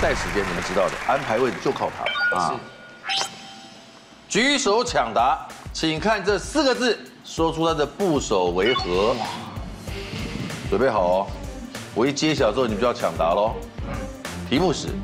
赛时间，你们知道的，安排位置就靠它啊。举手抢答，请看这4个字，说出它的部首为何。准备好哦，我一揭晓之后，你们就要抢答喽。题目是。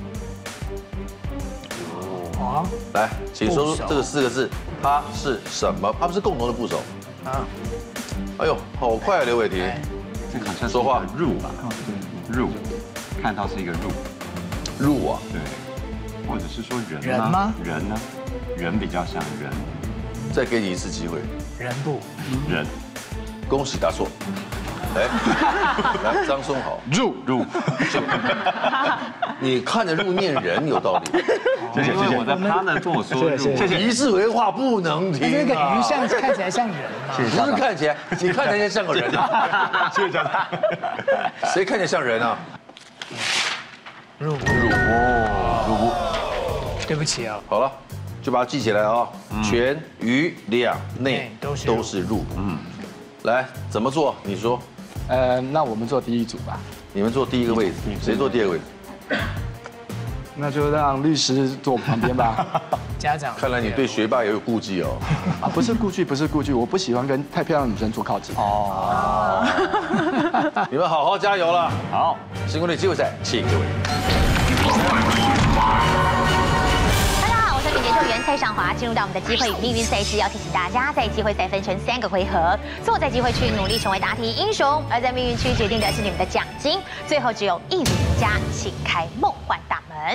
好， 来，请说出这个4个字，它是什么？它们是共同的部首。 啊， 哎呦，好快啊，刘伟霆。 这好像说话入吧？入，看到是一个入。 入啊， 对，或者是说人人吗？ 人呢？人比较像人。 再给你一次机会。 人部， 人。 恭喜答错。来，来，张松豪。 入。 你看着入念人有道理。 谢谢。我在他呢跟我说入。 谢谢。 一字为话不能停。 那个鱼像看起来像人嘛？ 不是看起来，你看起来像个人啊。 谢谢家长。 谁看起来像人啊？ 入入。 对不起哦。 好了，就把它记起来啊。全、余、两、内都是入。来，怎么做？你说。 那我们做第一组吧。 你们坐第一个位置，谁坐第二个位置？ 那就让律师坐旁边吧。 家长， 看来你对学霸也有顾忌哦。 啊，不是顾忌，我不喜欢跟太漂亮的女生坐靠近。 哦。你们好好加油了。 好， 新攻略机会赛，请各位。 大家好，我是研究员蔡尚华。进入到我们的机会与命运赛事，要提醒大家，在机会赛分成3个回合，所以在机会区努力成为答题英雄，而在命运区决定的是你们的奖金。最后只有一组赢家，请开梦幻大门。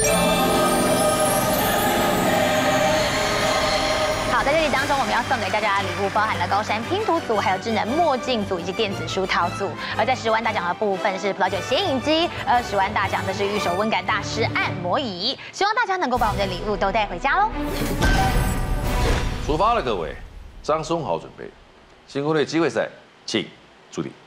好，在这里当中，我们要送给大家的礼物包含了高山拼图组、还有智能墨镜组以及电子书套组。而在10万大奖的部分是葡萄酒显影机，20万大奖的是御手温感大师按摩椅。希望大家能够把我们的礼物都带回家喽。 出发了，各位，张松豪准备，新攻略机会赛，请出题。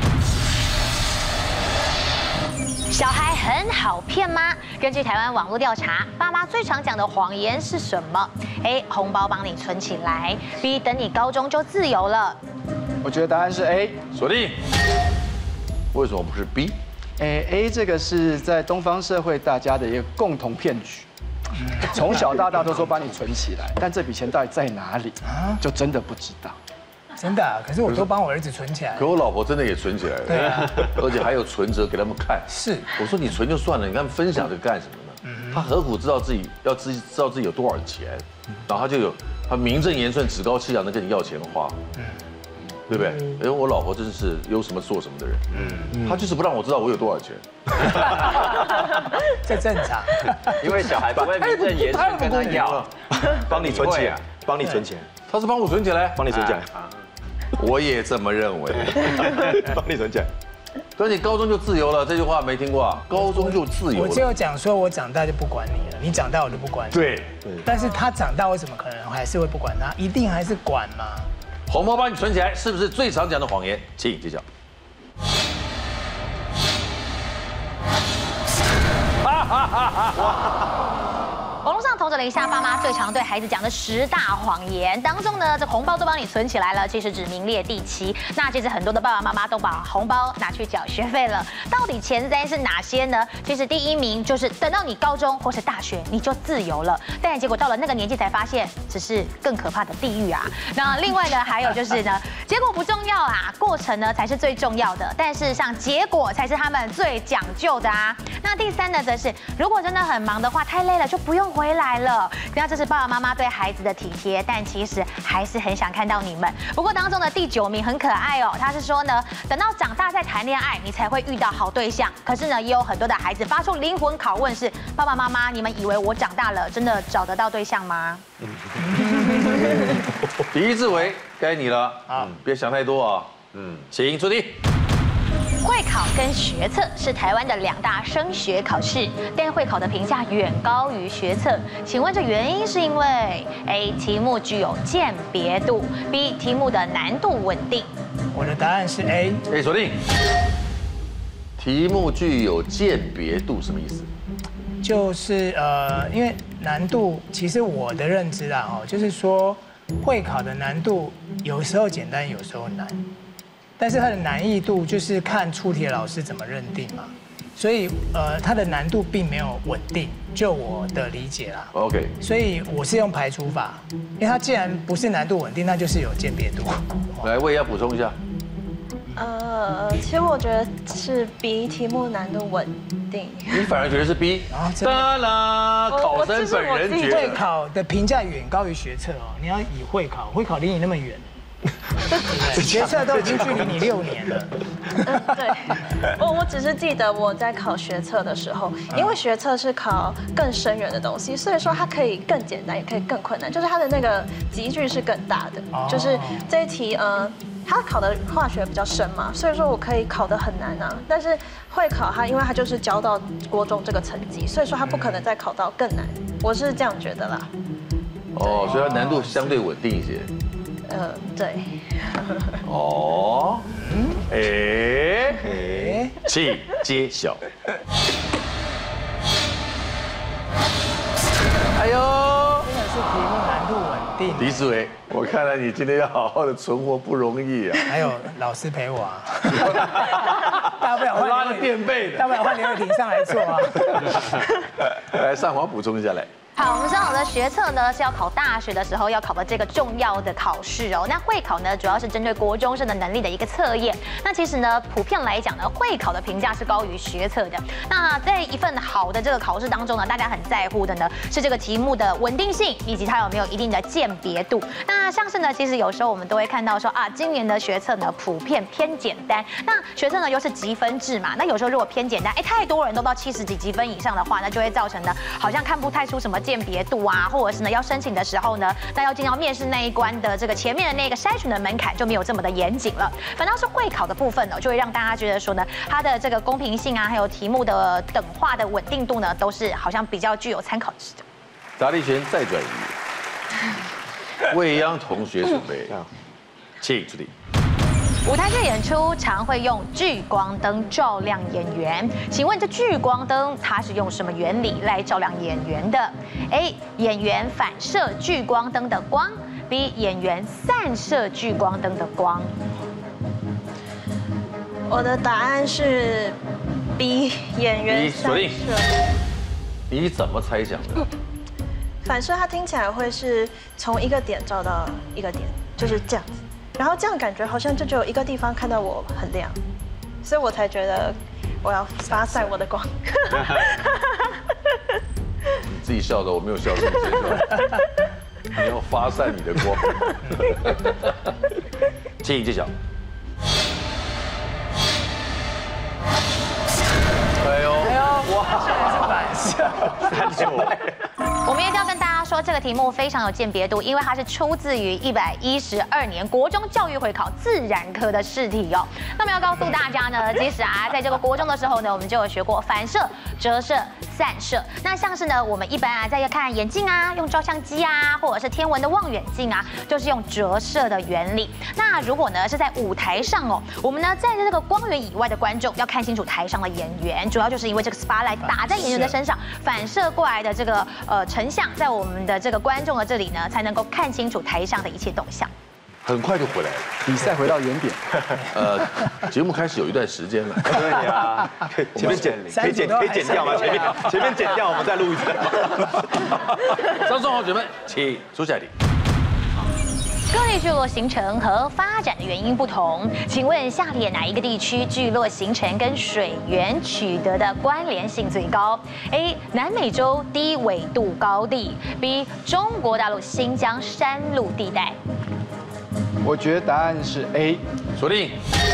小孩很好骗吗？根据台湾网络调查，爸妈最常讲的谎言是什么 ？A. 红包帮你存起来 ；B. 等你高中就自由了。 我觉得答案是 A。 锁定。为什么不是 B？ A 这个是在东方社会大家的一个共同骗局，从小到大都说帮你存起来，但这笔钱到底在哪里，就真的不知道。 真的啊，可是我都帮我儿子存起来。 可我老婆真的也存起来了， 对啊， 而且还有存折给他们看。 是， 我说你存就算了，你跟他们分享这个干什么呢？他何苦知道自己有多少钱，然后他名正言顺、趾高气扬的跟你要钱花，对不对？因为我老婆真是有什么做什么的人，她就是不让我知道我有多少钱。 这正常， 因为小孩不会名正言顺跟他要， 帮你存钱，帮你存钱， 他是帮我存起来， 帮你存起来， 我也这么认为。 帮你存起来。 但你高中就自由了，这句话没听过啊？高中就自由了。 我只有讲说我长大就不管你了，你长大我就不管你。 对， 但是他长大为什么可能还是会不管他？一定还是管嘛。 红包帮你存起来，是不是最常讲的谎言？请揭晓。 网络上统整了一下爸妈最常对孩子讲的10大谎言当中呢，这红包都帮你存起来了，其实只名列第7。那其实很多的爸爸妈妈都把红包拿去缴学费了。到底前3是哪些呢？其实第1名就是等到你高中或是大学你就自由了，但结果到了那个年纪才发现，只是更可怕的地狱啊。那另外呢，还有就是呢，结果不重要啊，过程呢才是最重要的。但事实上，结果才是他们最讲究的啊。那第3呢，则是如果真的很忙的话，太累了就不用回来了。那这是爸爸妈妈对孩子的体贴，但其实还是很想看到你们。不过当中的第9名很可爱哦，他是说呢，等到长大再谈恋爱，你才会遇到好对象。可是呢，也有很多的孩子发出灵魂拷问是：爸爸妈妈，你们以为我长大了真的找得到对象吗？ 第一志伟，该你了啊，别想太多啊。请出题。 会考跟学测是台湾的2大升学考试，但会考的评价远高于学测。请问这原因是因为 A 题目具有鉴别度 ，B 题目的难度稳定。 我的答案是 A。 锁定。题目具有鉴别度什么意思？ 就是因为难度，其实我的认知啦就是说会考的难度有时候简单，有时候难。但是它的难易度就是看出题的老师怎么认定嘛。 所以它的难度并没有稳定，就我的理解啦。 OK， 所以我是用排除法，因为它既然不是难度稳定，那就是有鉴别度。 来，我也要补充一下。 其实我觉得是 B 题目难度稳定。 你反而觉得是 B？ 当然，考生本人觉得会考的评价远高于学测哦。你要以会考离你那么远。学测都已经距离你6年了。 对，我只是记得我在考学测的时候，因为学测是考更深远的东西，所以说它可以更简单，也可以更困难，就是它的那个集距是更大的。就是这一题，它考的化学比较深嘛，所以说我可以考得很难啊。但是会考它，因为它就是教到国中这个层级，所以说它不可能再考到更难。我是这样觉得啦。 哦，所以它难度相对稳定一些。 对。 哦，请揭晓。哎呦， 真的是题目难度稳定。 李子维，我看来你今天要好好的存活不容易啊。 还有老师陪我啊，大不了换拉个垫背的， 大不了换刘伟霆上来做啊。 来，上华补充一下来。 好，我们知道的学测呢是要考大学的时候要考的这个重要的考试哦。那会考呢主要是针对国中生的能力的一个测验。那其实呢普遍来讲呢，会考的评价是高于学测的。那在一份好的这个考试当中呢，大家很在乎的呢是这个题目的稳定性以及它有没有一定的鉴别度。那像是呢，其实有时候我们都会看到说啊，今年的学测呢普遍偏简单。那学测呢又是积分制嘛，那有时候如果偏简单，太多人都到70几积分以上的话，那就会造成呢好像看不太出什么鉴别度啊，或者是呢要申请的时候呢，那要进到面试那一关的这个前面的那个筛选的门槛就没有这么的严谨了。反倒是会考的部分呢，就会让大家觉得说呢，它的这个公平性啊，还有题目的等化的稳定度呢，都是好像比较具有参考值的。 答题权再转移，未央同学准备，请出题。 舞台剧演出常会用聚光灯照亮演员，请问这聚光灯它是用什么原理来照亮演员的 ？A. 演员反射聚光灯的光 ；B. 演员散射聚光灯的光。 我的答案是 B， 演员散射。 你怎么猜想的？ 反射它听起来会是从一个点照到一个点，就是这样子。然后这样感觉好像就只有一个地方看到我很亮，所以我才觉得我要发散我的光。 你自己笑的，我没有笑出来。你要发散你的光。请揭晓。哎呦， 哇，是反射，39。 我们一定要跟大家说，这个题目非常有鉴别度，因为它是出自于112年国中教育会考自然科的试题哦。那么要告诉大家呢，其实啊，在这个国中的时候呢，我们就有学过反射、折射、散射。那像是呢，我们一般啊，在看眼镜啊，用照相机啊，或者是天文的望远镜啊，就是用折射的原理。那如果呢是在舞台上哦，我们呢在这个光源以外的观众要看清楚台上的演员，主要就是因为这个 spotlight 打在演员的身上，反射过来的这个成像，在我们的这个观众的这里呢，才能够看清楚台上的一切动向。 很快就回来了， 比赛回到原点。 节目开始有一段时间了。 对呀，前面可以剪掉吗？前面剪掉，我们再录一次。 张仲豪姐妹，请出下题。 各地聚落形成和发展的原因不同，请问下列哪一个地区聚落形成跟水源取得的关联性最高 ？A. 南美洲低纬度高地 ；B. 中国大陆新疆山路地带。 我觉得答案是 A。 锁定。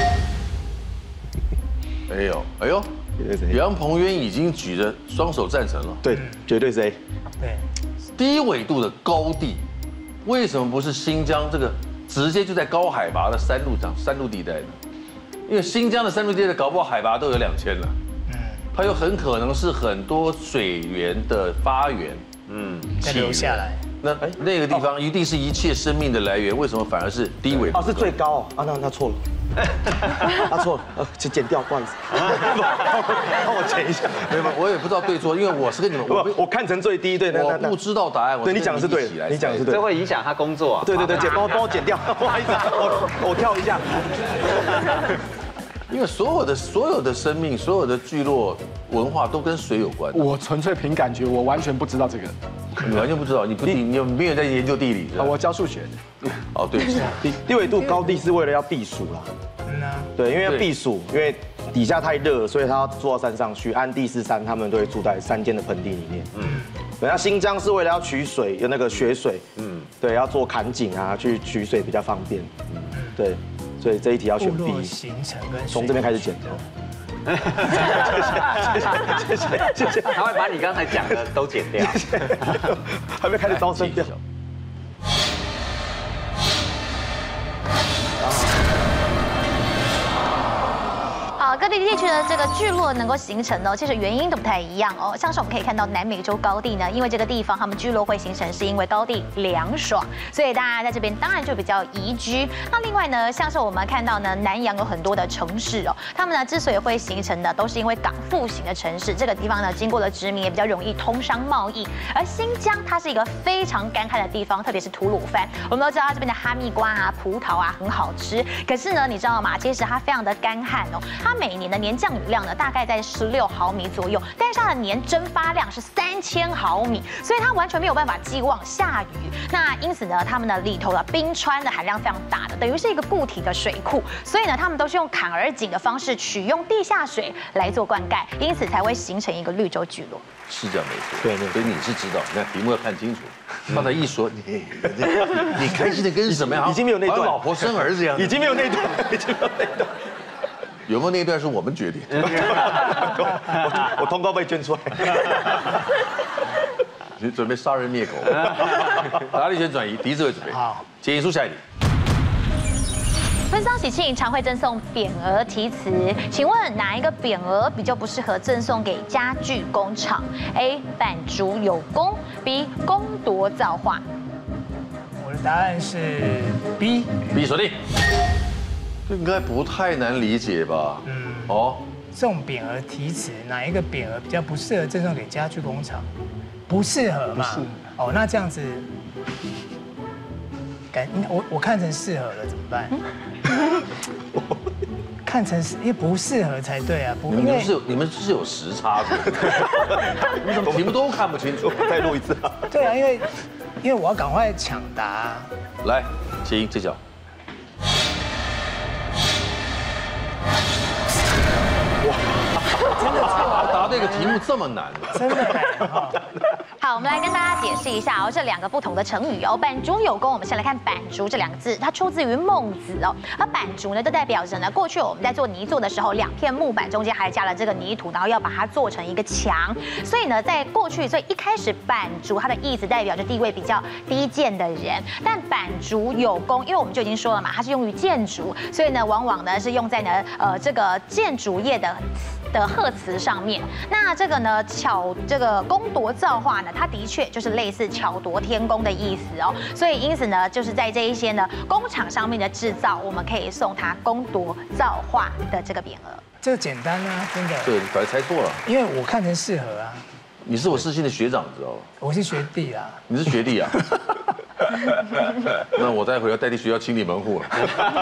哎呦，杨鹏渊已经举着双手赞成了。 对，绝对是 A。 对， 低纬度的高地。为什么不是新疆这个直接就在高海拔的山路地带呢？因为新疆的山路地带搞不好海拔都有2000了，它有很可能是很多水源的发源， 再留下来。 那个地方一定是一切生命的来源，为什么反而是低纬度？ 哦，是最高啊，那错了。他错了，剪掉，不好意思，帮我剪一下。 没有，我也不知道对错，因为我是跟你们， 我看成最低，对， 我不知道答案。 对，你讲的是对的，你讲的是对的， 这会影响他工作啊。 对，帮我剪掉，不好意思，我跳一下。 因为所有的生命、所有的聚落文化都跟水有关。 我纯粹凭感觉，我完全不知道这个。 你完全不知道，你没有在研究地理是吧？ 我教数学的。 哦，对， 低纬度高地是为了要避暑啦。对，因为要避暑，因为底下太热，所以他要住到山上去。安第斯山他们都会住在山间的盆地里面。对，那新疆是为了要取水，有那个雪水。对，要做坎井啊，去取水比较方便。对，所以这一题要选 B。 形成跟从这边开始剪。 谢谢。他会把你刚才讲的都剪掉， 还没开始招生掉。 各地地区的这个聚落能够形成呢，其实原因都不太一样哦。像是我们可以看到南美洲高地呢，因为这个地方他们聚落会形成，是因为高地凉爽，所以大家在这边当然就比较宜居。那另外呢，像是我们看到呢，南洋有很多的城市哦，他们呢之所以会形成的，都是因为港埠型的城市，这个地方呢经过了殖民，也比较容易通商贸易。而新疆它是一个非常干旱的地方，特别是吐鲁番，我们都知道它这边的哈密瓜啊、葡萄啊很好吃，可是呢，你知道吗？其实它非常的干旱哦，它每年的年降雨量呢，大概在16毫米左右，但是它的年蒸发量是3000毫米，所以它完全没有办法寄望下雨。那因此呢，他们的里头的冰川的含量非常大的，等于是一个固体的水库，所以呢，他们都是用坎儿井的方式取用地下水来做灌溉，因此才会形成一个绿洲聚落。 是这样没错，对，所以你是知道，你看题目要看清楚。刚才一说你开心的跟什么呀？ 已经没有那段， 老婆生儿子一样， 已经没有那段，已经没有那段。 有没有那一段是我们决定？ 我通告被捐出来。 你准备杀人灭口？答力选转移，敌字位准备好。结束下一题。 婚丧喜庆常会赠送匾额题词，请问哪一个匾额比较不适合赠送给家具工厂 ？A. 板竹有功 ，B. 攻夺造化。 我的答案是 B。 B 锁定。这应该不太难理解吧？哦， 送匾额题词，哪一个匾额比较不适合赠送给家具工厂？不适合嘛？哦，那这样子，我看成适合了怎么办？看成是因为不适合才对啊，不， 你们是有时差的，你怎么题目都看不清楚？ 再录一次啊？ 对啊，因为我要赶快抢答。 来，请揭晓。真的错，答这个题目这么难， 真的。 好，我们来跟大家解释一下哦，这两个不同的成语哦。板竹有功，我们先来看板竹这两个字，它出自于孟子哦。而板竹呢，就代表着呢，过去我们在做泥作的时候，2片木板中间还加了这个泥土，然后要把它做成一个墙。所以呢，在过去，所以一开始板竹它的意思代表着地位比较低贱的人。但板竹有功，因为我们就已经说了嘛，它是用于建筑，所以呢，往往呢是用在呢这个建筑业的贺词上面。那这个呢这个攻夺造化呢，它的确就是类似巧夺天工的意思哦。所以因此呢，就是在这一些呢工厂上面的制造，我们可以送它攻夺造化的这个匾额。 这个简单啊，真的。 对，你反而猜错了。 因为我看成适合啊。 你是我世新的学长，知道吗？ 我是学弟啊。 你是学弟啊？那我待会要代替学校清理门户了。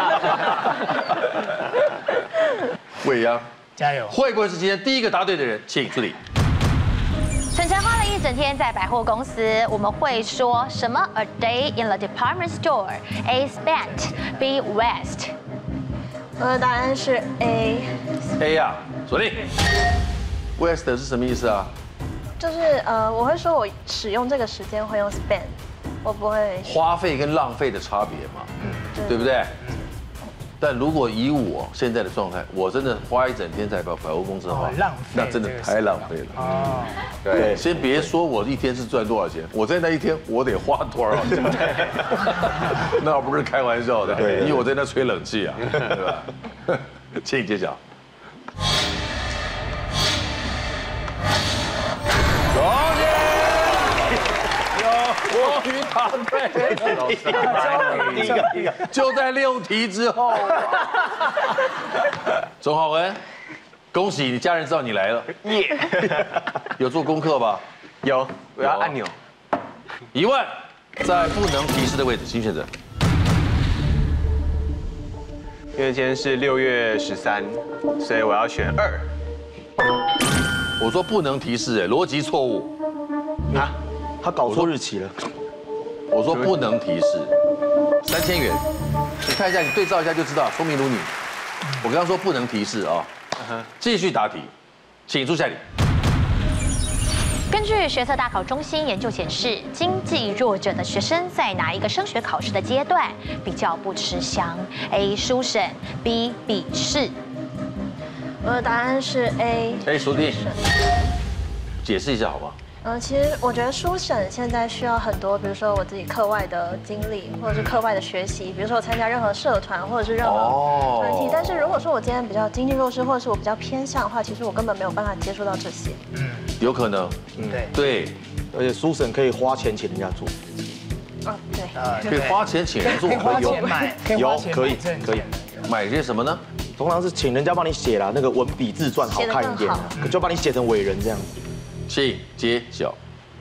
未央， 加油！ 会不会是今天第一个答对的人？请助理。 晨晨花了一整天在百货公司，我们会说什么 ？A day in the department store. A spent. B waste. 我的答案是 A。 A 呀，锁定。Waste 是什么意思啊？ 就是我会说我使用这个时间会用 spend， 我不会花费跟浪费的差别嘛，对不对？但如果以我现在的状态，我真的花一整天在百货公司的话， 浪费， 那真的太浪费了。哦，对，先别说我一天是赚多少钱，我在那一天我得花多少钱，那不是开玩笑的。对，因为我在那吹冷气啊，对吧？请揭晓。终于答对，就在6题之后。钟浩文，恭喜你家人知道你来了，耶！有做功课吧？ 有，我要按钮。 1万，在不能提示的位置，请选择。 因为今天是6月13，所以我要选2。 我说不能提示，逻辑错误。 啊，他搞错日期了。 我说不能提示，3000元，你看一下，你对照一下就知道，聪明如你。我刚刚说不能提示啊，继续答题，请出下题。 根据学测大考中心研究显示，经济弱者的学生在哪一个升学考试的阶段比较不吃香 ？A. 书审 ，B. 笔试。 我的答案是 A。 熟定，解释一下好吗？ 其实我觉得书审现在需要很多，比如说我自己课外的经历，或者是课外的学习，比如说我参加任何社团或者是任何团体。但是如果说我今天比较经济弱势，或者是我比较偏向的话，其实我根本没有办法接触到这些。 有可能，对， 而且书审可以花钱请人家做。 对， 可以花钱请人做， 可以花钱买， 可以买些什么呢？ 通常是请人家帮你写啦，那个文笔自传好看一点，就帮你写成伟人这样子。 请揭晓。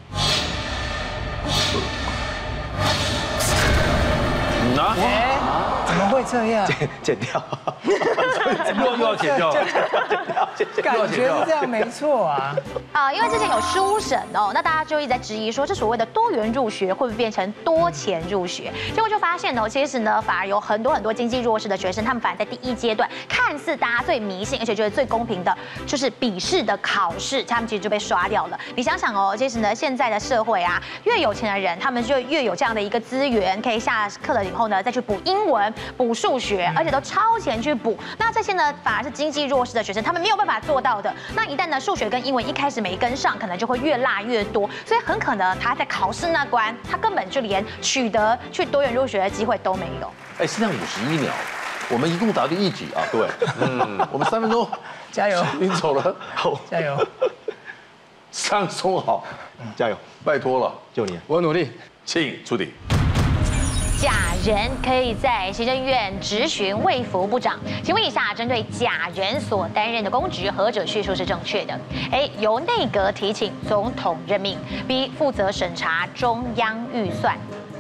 怎么会这样？ 剪掉， 又要剪掉， 感觉是这样没错啊。 因为之前有书审哦，那大家就一直在质疑说，这所谓的多元入学会不会变成多钱入学？结果就发现哦，其实呢，反而有很多经济弱势的学生，他们反而在第一阶段看似大家最迷信，而且觉得最公平的，就是笔试的考试，他们其实就被刷掉了。你想想哦，其实呢，现在的社会啊，越有钱的人，他们就越有这样的一个资源，可以下课了以后呢，再去补英文、补数学，而且都超前去补。那这些呢，反而是经济弱势的学生，他们没有办法做到的。那一旦呢，数学跟英文一开始没跟上，可能就会越落越多，所以很可能他在考试那关，他根本就连取得去多元入学的机会都没有。 现在51秒，我们一共答对1题啊，各位，我们3分钟， 加油， 你走了， 加油， 放松好， 加油， 拜托了， 就你， 我努力， 请出题。 假人可以在行政院质询卫福部长，请问以下针对假人所担任的公职，何者叙述是正确的 ？A. 由内阁提请总统任命 ；B. 负责审查中央预算。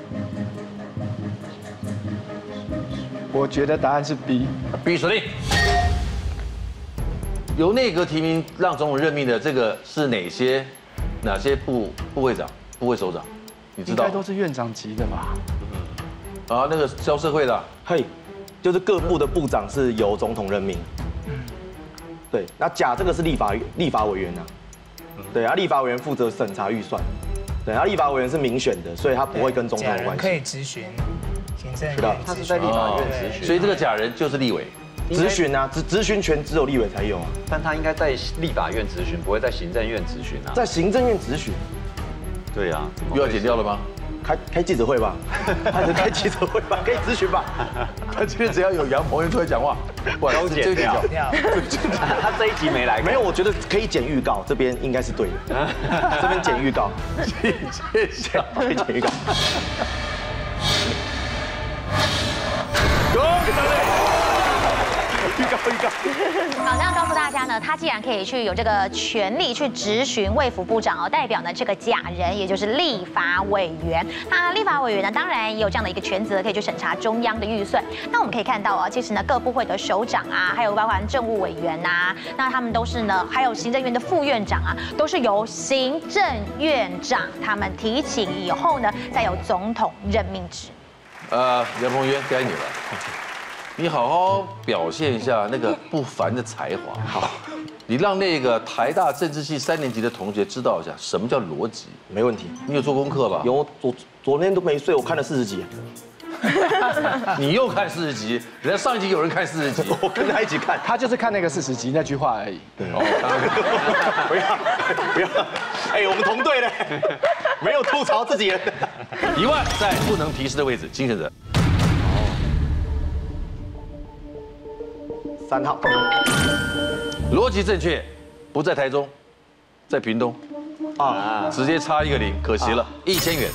我觉得答案是 B。B 锁定。由内阁提名让总统任命的这个是哪些部会长、部会首长？你知道？ 应该都是院长级的吧？ 那个教社会的， 就是各部的部长是由总统任命。对，那甲这个是立法委员啊。对啊，立法委员负责审查预算。对，立法委员是民选的，所以他不会跟总统有关系。 可以质询行政院， 他是在立法院质询， 所以这个假人就是立委。 质询啊，质询权只有立委才有啊。 但他应该在立法院质询，不会在行政院质询啊。 在行政院质询。 对啊， 又要剪掉了吗？ 开记者会吧，开记者会吧，可以咨询吧。 他今天只要有杨鹏元出来讲话， 都剪掉。他这一集没来， 没有，我觉得可以剪预告，这边应该是对的。这边剪预告，可以剪预告。预告。 好，那告诉大家呢，他既然可以去有这个权利去质询卫福部长代表呢这个假人，也就是立法委员。那立法委员呢，当然也有这样的一个权责，可以去审查中央的预算。那我们可以看到其实呢，各部会的首长啊，还有包含政务委员啊，那他们都是呢，还有行政院的副院长啊，都是由行政院长他们提请以后呢，再由总统任命制。 杨鹏元该你了。你好好表现一下那个不凡的才华。好，你让那个台大政治系3年级的同学知道一下什么叫逻辑。 没问题。 你有做功课吧？ 有，昨天都没睡，我看了40集。 你又看40集？人家上一集有人看40集， 我跟他一起看。 他就是看那个40集那句话而已。 对。不要，我们同队嘞，没有吐槽自己人。 1万在不能提示的位置，金选者。 3号， 逻辑正确，不在台中，在屏东，直接差1个0，可惜了，1000元。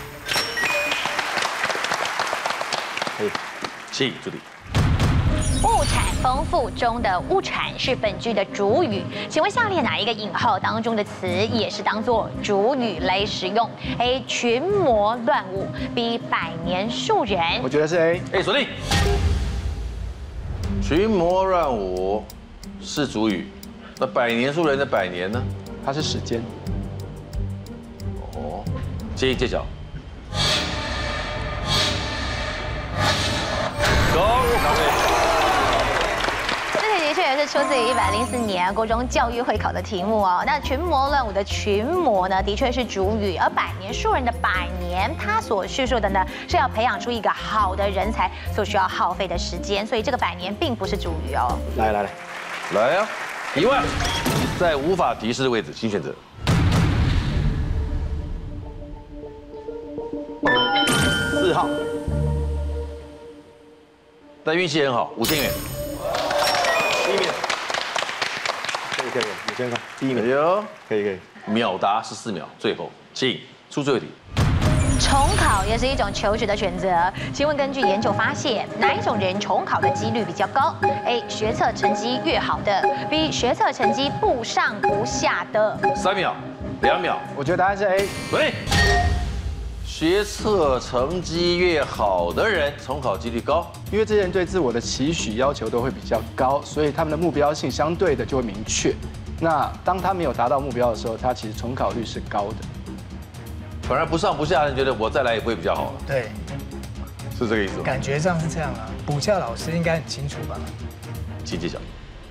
请助理。 物产丰富中的物产是本句的主语，请问下列哪一个引号当中的词也是当做主语来使用 ？A. 群魔乱舞 ，B. 百年树人。 我觉得是 A。 锁定。 群魔乱舞是主语，那百年树人的百年呢？ 它是时间。 哦，揭晓。 的确也是出自于104年国中教育会考的题目哦。那群魔乱舞的群魔呢，的确是主语，而百年树人的百年，它所叙述的呢是要培养出一个好的人才所需要耗费的时间，所以这个百年并不是主语哦。 来啊！1万，在无法提示的位置，请选择。 4号。 但运气很好，5000元。 第一名，可以，5000块，第一名， 有， 可以， 秒答14秒，最后，请出最后一题。 重考也是一种求职的选择，请问根据研究发现，哪一种人重考的几率比较高 ？A. 学测成绩越好的 ；B. 学测成绩不上不下的。 3秒，2秒， 我觉得答案是 A。 对。学测成绩越好的人，重考几率高， 因为这些人对自我的期许要求都会比较高，所以他们的目标性相对的就会明确。那当他没有达到目标的时候，他其实重考率是高的。 反而不上不下的人觉得我再来也不会比较好了。 对， 是这个意思吗？ 感觉上是这样啊。补教老师应该很清楚吧？ 请揭晓。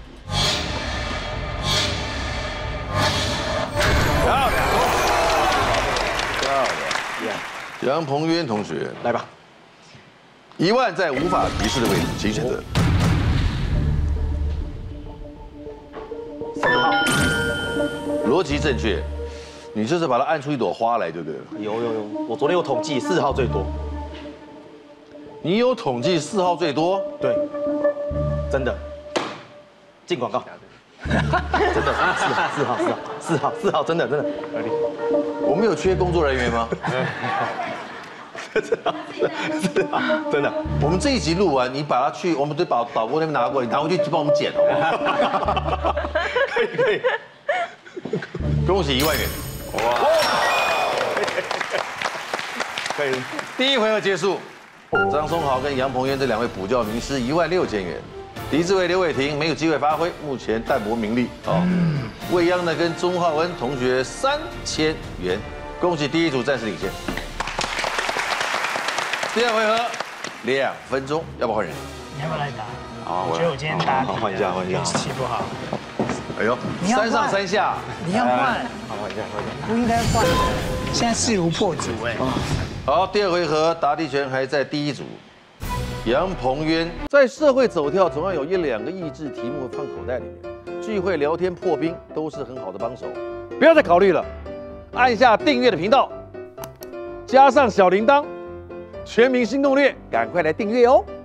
杨鹏渊同学， 来吧。 1万在无法提示的位置，请选择。 4号。 逻辑正确，你就是把它按出一朵花来就对了。 有，我昨天有统计4号最多。 你有统计4号最多？ 对，真的。进广告。真的4号，真的。 我们有缺工作人员吗？ 真的。 我们这一集录完，你把它去，我们就把导播那边拿过来，你拿回去就帮我们剪好不好？可以。恭喜1万元！哇！可以。第一回合结束，张松豪跟杨鹏渊这2位补教名师16000元。狄志伟、刘伟霆没有机会发挥，目前淡泊名利哦。未央呢跟钟浩恩同学3000元，恭喜第一组暂时领先。第二回合2分钟，要不要换人？ 你要不要来打？我觉得我今天打换一下， 运气不好。 哎呦，3上3下， 你要换， 换一下。 不应该换，现在势如破竹哎。 好，第二回合答题权还在第一组。杨鹏渊在社会走跳，总要有1-2个益智题目放口袋里面，聚会聊天破冰都是很好的帮手。不要再考虑了，按下订阅的频道，加上小铃铛，全民新攻略，赶快来订阅哦。